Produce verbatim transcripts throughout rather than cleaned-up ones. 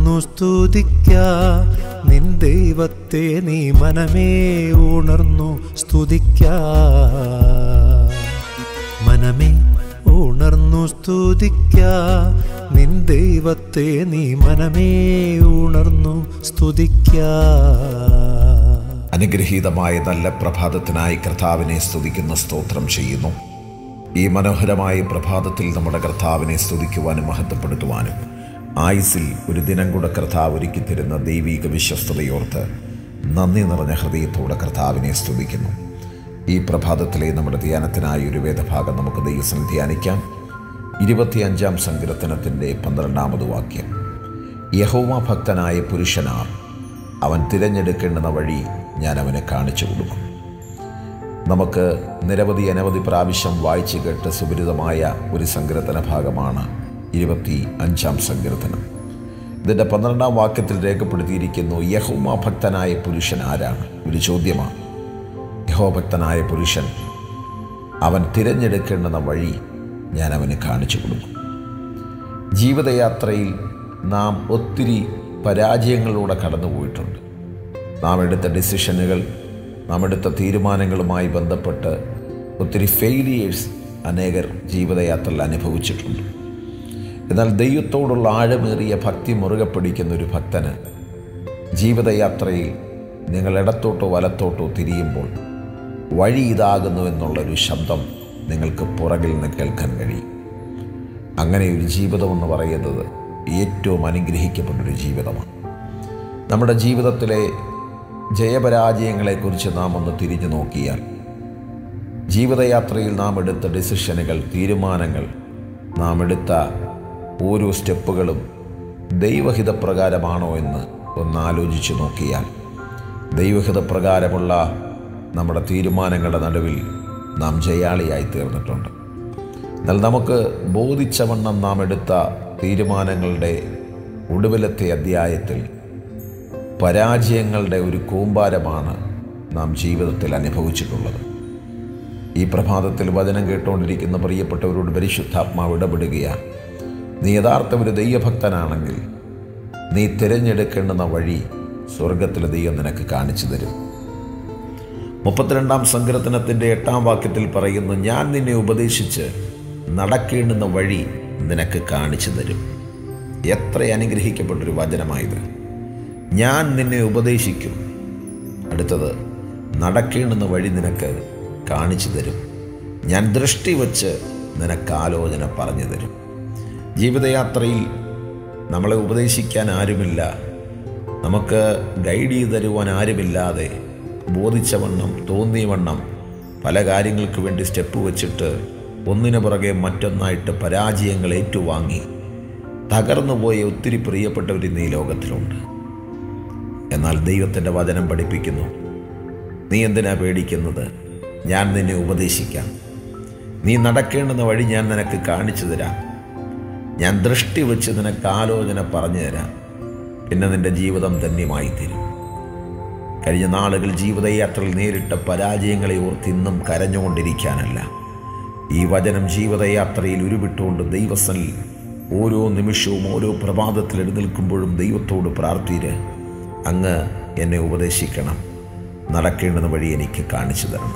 ഉണർന്നു സ്തുതിക്ക നിൻ ദൈവത്തെ നീ മനമേ ഉണർന്നു സ്തുതിക്ക മനമേ ഉണർന്നു സ്തുതിക്ക നിൻ ദൈവത്തെ നീ മനമേ ഉണർന്നു സ്തുതിക്ക. അനുഗ്രഹീതമായ നല്ല പ്രഭാതത്തിനായി കർത്താവിനെ സ്തുതിക്കുന്ന സ്തോത്രം ചെയ്യുന്നു. ഈ മനോഹരമായ പ്രഭാതത്തിൽ നമ്മുടെ കർത്താവിനെ സ്തുതിക്കുവാനും മഹത്വപ്പെടുത്തുവാനും ആയുസിൽ ഒരു ദിനം കൂടെ കർത്താവ് ഒരുക്കി തരുന്ന ദൈവിക വിശ്വസ്തതയോർത്ത് നന്ദി നിറഞ്ഞ ഹൃദയത്തോടെ കർത്താവിനെ സ്തുതിക്കുന്നു. ഈ പ്രഭാതത്തിലെ നമ്മുടെ ധ്യാനത്തിനായി ഒരു വേദഭാഗം നമുക്ക് ദൈവത്തിൽ ധ്യാനിക്കാം. ഇരുപത്തിയഞ്ചാം സങ്കീർത്തനത്തിൻ്റെ പന്ത്രണ്ടാമത് വാക്യം. യഹോവ ഭക്തനായ പുരുഷനാർ, അവൻ തിരഞ്ഞെടുക്കേണ്ടുന്ന വഴി ഞാൻ അവനെ കാണിച്ചു കൊടുക്കും. നമുക്ക് നിരവധി അനവധി പ്രാവശ്യം വായിച്ചു കേട്ട് സുപരിതമായ ഒരു സങ്കീർത്തന ഭാഗമാണ് ഇരുപത്തി അഞ്ചാം സങ്കീർത്തനം. ഇതിൻ്റെ പന്ത്രണ്ടാം വാക്യത്തിൽ രേഖപ്പെടുത്തിയിരിക്കുന്നു, യഹോവ ഭക്തനായ പുരുഷൻ ആരാണ്? ഒരു ചോദ്യമാണ്. യഹോഭക്തനായ പുരുഷൻ, അവൻ തിരഞ്ഞെടുക്കേണ്ടുന്ന വഴി ഞാൻ അവന് കാണിച്ചു കൊടുക്കും. ജീവിതയാത്രയിൽ നാം ഒത്തിരി പരാജയങ്ങളിലൂടെ കടന്നുപോയിട്ടുണ്ട്. നാം എടുത്ത ഡിസിഷനുകൾ, നാം എടുത്ത തീരുമാനങ്ങളുമായി ബന്ധപ്പെട്ട് ഒത്തിരി ഫെയിലിയേഴ്സ് അനേകർ ജീവിതയാത്രയിൽ അനുഭവിച്ചിട്ടുണ്ട്. എന്നാൽ ദൈവത്തോടുള്ള ആഴമേറിയ ഭക്തി മുറുകെ പിടിക്കുന്ന ഒരു ഭക്തന് ജീവിതയാത്രയിൽ നിങ്ങൾ ഇടത്തോട്ടോ വലത്തോട്ടോ തിരിയുമ്പോൾ വഴി ഇതാകുന്നു എന്നുള്ളൊരു ശബ്ദം നിങ്ങൾക്ക് പുറകിൽ നിന്ന് കേൾക്കാൻ കഴിയും. അങ്ങനെ ഒരു ജീവിതമെന്ന് പറയുന്നത് ഏറ്റവും അനുഗ്രഹിക്കപ്പെട്ടൊരു ജീവിതമാണ്. നമ്മുടെ ജീവിതത്തിലെ ജയപരാജയങ്ങളെക്കുറിച്ച് നാം ഒന്ന് തിരിഞ്ഞു നോക്കിയാൽ, ജീവിതയാത്രയിൽ നാം എടുത്ത ഡിസിഷനുകൾ, തീരുമാനങ്ങൾ, നാം എടുത്ത ഓരോ സ്റ്റെപ്പുകളും ദൈവഹിതപ്രകാരമാണോ എന്ന് ഒന്നാലോചിച്ച് നോക്കിയാൽ, ദൈവഹിതപ്രകാരമുള്ള നമ്മുടെ തീരുമാനങ്ങളുടെ നടുവിൽ നാം ജയാളിയായി തീർന്നിട്ടുണ്ട്. എന്നാൽ നമുക്ക് ബോധിച്ചവണ്ണം നാം എടുത്ത തീരുമാനങ്ങളുടെ ഒടുവിലത്തെ അധ്യായത്തിൽ പരാജയങ്ങളുടെ ഒരു കൂമ്പാരമാണ് നാം ജീവിതത്തിൽ അനുഭവിച്ചിട്ടുള്ളത്. ഈ പ്രഭാതത്തിൽ വചനം കേട്ടുകൊണ്ടിരിക്കുന്ന പ്രിയപ്പെട്ടവരോട് പരിശുദ്ധാത്മാവ് ഇടപെടുകയാണ്. നീ യഥാർത്ഥ ഒരു ദൈവഭക്തനാണെങ്കിൽ നീ തിരഞ്ഞെടുക്കേണ്ടുന്ന വഴി സ്വർഗത്തിലെ ദൈവം നിനക്ക് കാണിച്ചു തരും. മുപ്പത്തിരണ്ടാം സങ്കീർത്തനത്തിൻ്റെ എട്ടാം വാക്യത്തിൽ പറയുന്നു, ഞാൻ നിന്നെ ഉപദേശിച്ച് നടക്കേണ്ടുന്ന വഴി നിനക്ക് കാണിച്ചു തരും. എത്ര അനുഗ്രഹിക്കപ്പെട്ടൊരു വചനമായത്! ഞാൻ നിന്നെ ഉപദേശിക്കും. അടുത്തത്, നടക്കേണ്ടുന്ന വഴി നിനക്ക് കാണിച്ചു തരും. ഞാൻ ദൃഷ്ടി വച്ച് നിനക്ക് ആലോചന പറഞ്ഞു തരും. ജീവിതയാത്രയിൽ നമ്മളെ ഉപദേശിക്കാൻ ആരുമില്ല, നമുക്ക് ഗൈഡ് ചെയ്ത് തരുവാൻ ആരുമില്ലാതെ ബോധിച്ചവണ്ണം തോന്നിയവണ്ണം പല കാര്യങ്ങൾക്ക് വേണ്ടി സ്റ്റെപ്പ് വച്ചിട്ട് ഒന്നിനു പുറകെ മറ്റൊന്നായിട്ട് പരാജയങ്ങൾ ഏറ്റുവാങ്ങി തകർന്നുപോയ ഒത്തിരി പ്രിയപ്പെട്ടവർ ഇന്ന് ഈ ലോകത്തിലുണ്ട്. എന്നാൽ ദൈവത്തിൻ്റെ വചനം പഠിപ്പിക്കുന്നു, നീ എന്തിനാ പേടിക്കുന്നത്? ഞാൻ നിന്നെ ഉപദേശിക്കാം. നീ നടക്കേണ്ടുന്ന വഴി ഞാൻ നിനക്ക് കാണിച്ചു തരാം. ഞാൻ ദൃഷ്ടി വെച്ച് നിനക്ക് ആലോചന പറഞ്ഞു തരാം. പിന്നെ നിൻ്റെ ജീവിതം ധന്യമായി തീരും. കഴിഞ്ഞ നാളുകൾ ജീവിതയാത്രയിൽ നേരിട്ട പരാജയങ്ങളെ ഓർത്ത് ഇന്നും കരഞ്ഞുകൊണ്ടിരിക്കാനല്ല, ഈ വചനം ജീവിതയാത്രയിൽ ഉരുവിട്ടുകൊണ്ട് ദൈവസനിൽ ഓരോ നിമിഷവും ഓരോ പ്രഭാതത്തിൽ എഴുന്നേൽക്കുമ്പോഴും ദൈവത്തോട് പ്രാർത്ഥിര്, അങ്ങ് എന്നെ ഉപദേശിക്കണം, നടക്കേണ്ടുന്ന വഴി എനിക്ക് കാണിച്ചു തരണം.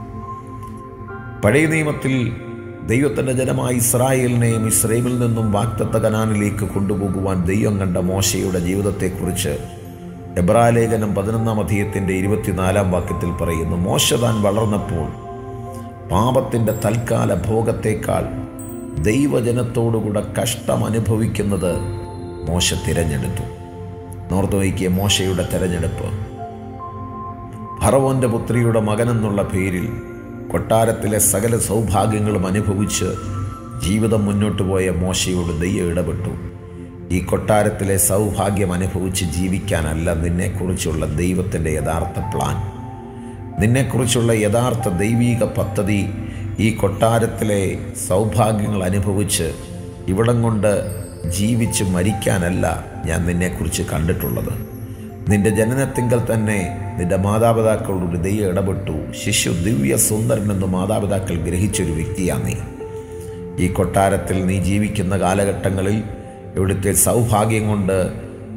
പഴയ നിയമത്തിൽ ദൈവത്തിൻ്റെ ജനമായ ഇസ്രായേലിനെയും ഇസ്രയേലിൽ നിന്നും വാഗ്ദത്ത കനാനിലേക്ക് കൊണ്ടുപോകുവാൻ ദൈവം കണ്ട മോശയുടെ ജീവിതത്തെക്കുറിച്ച് എബ്രായലേഖനം പതിനൊന്നാം അധ്യായത്തിൻ്റെ ഇരുപത്തിനാലാം വാക്യത്തിൽ പറയുന്നു, മോശ താൻ വളർന്നപ്പോൾ പാപത്തിൻ്റെ തൽക്കാല ഭോഗത്തേക്കാൾ ദൈവജനത്തോടുകൂടെ കഷ്ടം അനുഭവിക്കുന്നത് മോശ തിരഞ്ഞെടുത്തു. നോർത്തോയ്ക്ക് മോശയുടെ തിരഞ്ഞെടുപ്പ്. ഫറവോൻ്റെ പുത്രിയുടെ മകനെന്നുള്ള പേരിൽ കൊട്ടാരത്തിലെ സകല സൗഭാഗ്യങ്ങളും അനുഭവിച്ച് ജീവിതം മുന്നോട്ട് പോയ മോശയോട് ദൈവം ഇടപെട്ടു. ഈ കൊട്ടാരത്തിലെ സൗഭാഗ്യം അനുഭവിച്ച് ജീവിക്കാനല്ല നിന്നെക്കുറിച്ചുള്ള ദൈവത്തിൻ്റെ യഥാർത്ഥ പ്ലാൻ, നിന്നെക്കുറിച്ചുള്ള യഥാർത്ഥ ദൈവീക പദ്ധതി ഈ കൊട്ടാരത്തിലെ സൗഭാഗ്യങ്ങൾ അനുഭവിച്ച് ഇവിടം കൊണ്ട് ജീവിച്ച് മരിക്കാനല്ല ഞാൻ നിന്നെക്കുറിച്ച് കണ്ടിട്ടുള്ളത്. നിന്റെ ജനനത്തിങ്കൽ തന്നെ നിന്റെ മാതാപിതാക്കളോട് ദൈവം ഇടപെട്ടു. ശിശു ദിവ്യ സുന്ദരനെന്ന് മാതാപിതാക്കൾ ഗ്രഹിച്ചൊരു വ്യക്തിയാണ് നീ. ഈ കൊട്ടാരത്തിൽ നീ ജീവിക്കുന്ന കാലഘട്ടങ്ങളിൽ ഇവിടുത്തെ സൗഭാഗ്യം കൊണ്ട്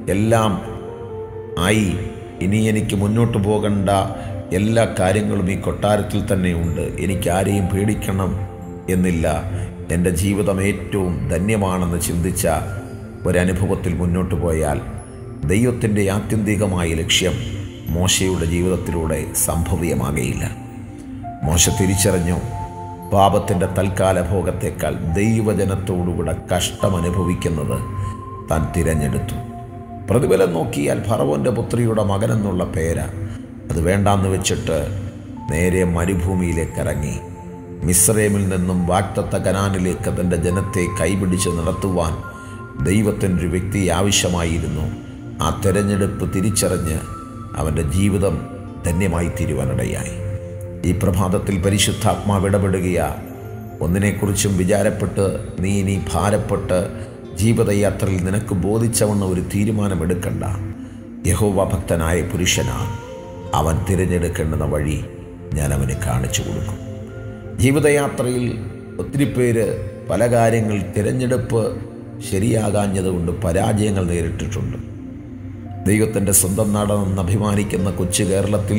എല്ലാം ആയി, ഇനി എനിക്ക് മുന്നോട്ട് പോകേണ്ട എല്ലാ കാര്യങ്ങളും ഈ കൊട്ടാരത്തിൽ തന്നെയുണ്ട്, എനിക്ക് ആരെയും പേടിക്കണം എന്നില്ല, എൻ്റെ ജീവിതം ഏറ്റവും ധന്യമാണെന്ന് ചിന്തിച്ച ഒരനുഭവത്തിൽ മുന്നോട്ട് പോയാൽ ദൈവത്തിൻ്റെ ആത്യന്തികമായ ലക്ഷ്യം മോശയുടെ ജീവിതത്തിലൂടെ സംഭവ്യമാകയില്ല. മോശ തിരിച്ചറിഞ്ഞു, പാപത്തിൻ്റെ തൽക്കാല ഭോഗത്തേക്കാൾ ദൈവജനത്തോടുകൂടെ കഷ്ടമനുഭവിക്കുന്നത് താൻ തിരഞ്ഞെടുത്തു. പ്രതിഫലം നോക്കിയാൽ ഫറവോൻ്റെ പുത്രിയുടെ മകനെന്നുള്ള പേര് അത് വേണ്ടാന്ന് വെച്ചിട്ട് നേരെ മരുഭൂമിയിലേക്ക് ഇറങ്ങി. മിസ്രൈമിൽ നിന്നും വാഗ്ദത്ത കനാനിലേക്ക് തൻ്റെ ജനത്തെ കൈപിടിച്ച് നടത്തുവാൻ ദൈവത്തിൻ്റെ ഒരു വ്യക്തി ആവശ്യമായിരുന്നു. ആ തെരഞ്ഞെടുപ്പ് തിരിച്ചറിഞ്ഞ് അവൻ്റെ ജീവിതം ധന്യമായി തീരുവാനിടയായി. ഈ പ്രഭാതത്തിൽ പരിശുദ്ധാത്മാവ് ഇടപെടുകയാ. ഒന്നിനെക്കുറിച്ചും വിചാരപ്പെട്ട് നീ ഇനി ഭാരപ്പെട്ട് ജീവിതയാത്രയിൽ നിനക്ക് ബോധിച്ചവണ്ണം ഒരു തീരുമാനമെടുക്കണ്ട. യഹോവ ഭക്തനായ പുരുഷനാണ്, അവൻ തിരഞ്ഞെടുക്കേണ്ടുന്ന വഴി ഞാൻ അവന് കാണിച്ചു കൊടുക്കും. ജീവിതയാത്രയിൽ ഒത്തിരി പേര് പല കാര്യങ്ങൾ തിരഞ്ഞെടുപ്പ് ശരിയാകാഞ്ഞതുകൊണ്ട് പരാജയങ്ങൾ നേരിട്ടിട്ടുണ്ട്. ദൈവത്തിൻ്റെ സ്വന്തം നാടെന്ന് അഭിമാനിക്കുന്ന കൊച്ചു കേരളത്തിൽ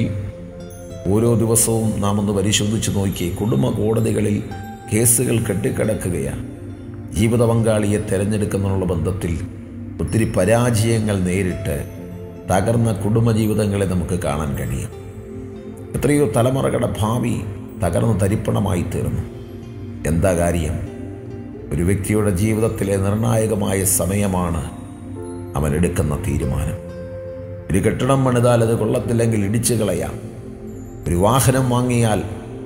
ഓരോ ദിവസവും നാം ഒന്ന് പരിശോധിച്ച് നോക്കി, കുടുംബ കോടതികളിൽ കേസുകൾ കെട്ടിക്കിടക്കുകയാണ്. ജീവിത പങ്കാളിയെ തിരഞ്ഞെടുക്കുന്നതിനുള്ള ബന്ധത്തിൽ ഒത്തിരി പരാജയങ്ങൾ നേരിട്ട് തകർന്ന കുടുംബജീവിതങ്ങളെ നമുക്ക് കാണാൻ കഴിയും. എത്രയോ തലമുറകളുടെ ഭാവി തകർന്ന് തരിപ്പണമായി തീർന്നു. എന്താ കാര്യം? ഒരു വ്യക്തിയുടെ ജീവിതത്തിലെ നിർണായകമായ സമയമാണ് അവൻ എടുക്കുന്ന തീരുമാനം. ഒരു കെട്ടിടം പണിതാൽ അത് കൊള്ളത്തില്ലെങ്കിൽ ഇടിച്ചു കളയാം. ഒരു വാഹനം വാങ്ങിയാൽ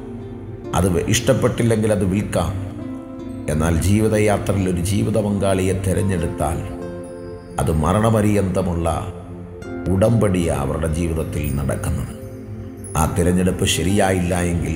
അത് ഇഷ്ടപ്പെട്ടില്ലെങ്കിൽ അത് വിൽക്കാം. എന്നാൽ ജീവിതയാത്രയിൽ ഒരു ജീവിത പങ്കാളിയെ തിരഞ്ഞെടുത്താൽ അത് മരണപര്യന്തമുള്ള ഉടമ്പടിയാണ് അവരുടെ ജീവിതത്തിൽ നടക്കുന്നത്. ആ തിരഞ്ഞെടുപ്പ് ശരിയായില്ല എങ്കിൽ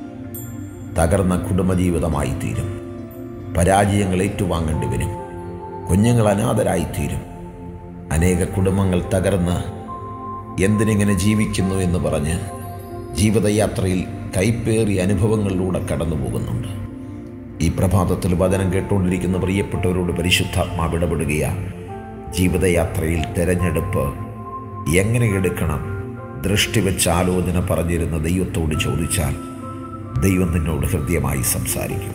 തകർന്ന കുടുംബജീവിതമായി തീരും. പരാജയങ്ങൾ ഏറ്റുവാങ്ങേണ്ടി വരും. കുഞ്ഞുങ്ങൾ അനാഥരായിത്തീരും. അനേക കുടുംബങ്ങൾ തകർന്ന് എന്തിനിങ്ങനെ ജീവിക്കുന്നു എന്ന് പറഞ്ഞ് ജീവിതയാത്രയിൽ കൈപ്പേറിയ അനുഭവങ്ങളിലൂടെ കടന്നു പോകുന്നുണ്ട്. ഈ പ്രഭാതത്തിൽ വചനം കേട്ടുകൊണ്ടിരിക്കുന്ന പ്രിയപ്പെട്ടവരോട് പരിശുദ്ധാത്മാവ് ഇടപെടുകയാണ്. ജീവിതയാത്രയിൽ തിരഞ്ഞെടുപ്പ് എങ്ങനെ എടുക്കണം? ദൃഷ്ടി വെച്ച് ആലോചന പറഞ്ഞിരുന്ന ദൈവത്തോട് ചോദിച്ചാൽ ദൈവം നിന്നോട് ഹൃദ്യമായി സംസാരിക്കും.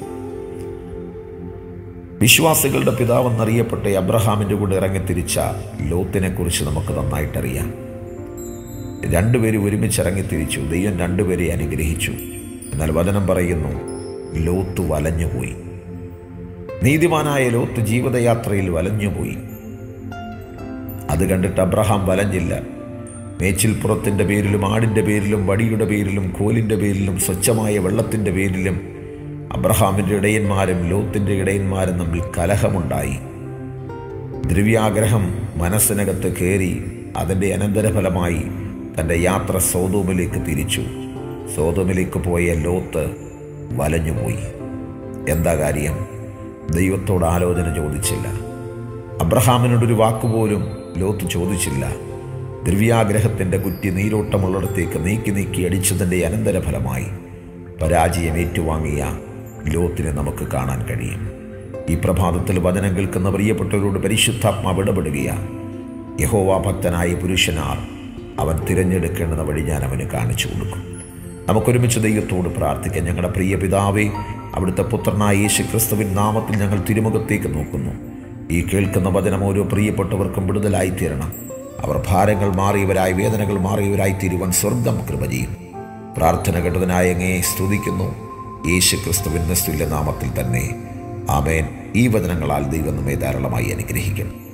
വിശ്വാസികളുടെ പിതാവെന്നറിയപ്പെട്ട അബ്രഹാമിൻ്റെ കൂടെ ഇറങ്ങിത്തിരിച്ച ലോത്തിനെ കുറിച്ച് നമുക്ക് നന്നായിട്ടറിയാം. രണ്ടുപേരും ഒരുമിച്ച് ഇറങ്ങിത്തിരിച്ചു. ദൈവം രണ്ടുപേരെ അനുഗ്രഹിച്ചു. എന്നാൽ വചനം പറയുന്നു, ലോത്ത് വലഞ്ഞുപോയി. നീതിമാനായ ലോത്ത് ജീവിതയാത്രയിൽ വലഞ്ഞുപോയി. അത് കണ്ടിട്ട് അബ്രഹാം വലഞ്ഞില്ല. മേച്ചിൽപ്പുറത്തിൻ്റെ പേരിലും ആടിൻ്റെ പേരിലും വടിയുടെ പേരിലും കോലിൻ്റെ പേരിലും സ്വച്ഛമായ വെള്ളത്തിൻ്റെ പേരിലും അബ്രഹാമിൻ്റെ ഇടയന്മാരും ലോത്തിൻ്റെ ഇടയന്മാരും തമ്മിൽ കലഹമുണ്ടായി. ദ്രവ്യാഗ്രഹം മനസ്സിനകത്ത് കയറി. അതിൻ്റെ അനന്തരഫലമായി തൻ്റെ യാത്ര സോദോമിലേക്ക് തിരിച്ചു. സോദോമിലേക്ക് പോയ ലോത്ത് വലഞ്ഞുപോയി. എന്താ കാര്യം? ദൈവത്തോട് ആലോചന ചോദിച്ചില്ല. അബ്രഹാമിനോടൊരു വാക്കുപോലും ലോത്ത് ചോദിച്ചില്ല. ദ്രവ്യാഗ്രഹത്തിൻ്റെ കുറ്റി നീരോട്ടമുള്ളിടത്തേക്ക് നീക്കി നീക്കി അടിച്ചതിൻ്റെ അനന്തരഫലമായി പരാജയം ഏറ്റുവാങ്ങിയ ലോത്തിനെ നമുക്ക് കാണാൻ കഴിയും. ഈ പ്രഭാതത്തിൽ വചനം കേൾക്കുന്ന പ്രിയപ്പെട്ടവരോട് പരിശുദ്ധാത്മാവ് ഇടപെടുകയാണ്. യഹോവ ഭക്തനായ പുരുഷനാർ, അവൻ തിരഞ്ഞെടുക്കേണ്ടുന്ന വഴി ഞാൻ അവന് കാണിച്ചു കൊടുക്കും. നമുക്കൊരുമിച്ച് ദൈവത്തോട് പ്രാർത്ഥിക്കാം. ഞങ്ങളുടെ പ്രിയ പിതാവേ, അവിടുത്തെ പുത്രനായ യേശു ക്രിസ്തുവിൻ നാമത്തിൽ ഞങ്ങൾ തിരുമുഖത്തേക്ക് നോക്കുന്നു. ഈ കേൾക്കുന്ന വചനം ഓരോ പ്രിയപ്പെട്ടവർക്കും വിടുതലായിത്തീരണം. അവർ ഭാരങ്ങൾ മാറിയവരായി, വേദനകൾ മാറിയവരായി തീരുവാൻ സ്വർഗം കൃപ ചെയ്യും. പ്രാർത്ഥന കേട്ടതിനായി അങ്ങയെ സ്തുതിക്കുന്നു. യേശു ക്രിസ്തുവിൻ നിസ്തുല്യ നാമത്തിൽ തന്നെ ആമേൻ. ഈ വചനങ്ങളാൽ ദൈവം നമ്മെ ധാരാളമായി അനുഗ്രഹിക്കും.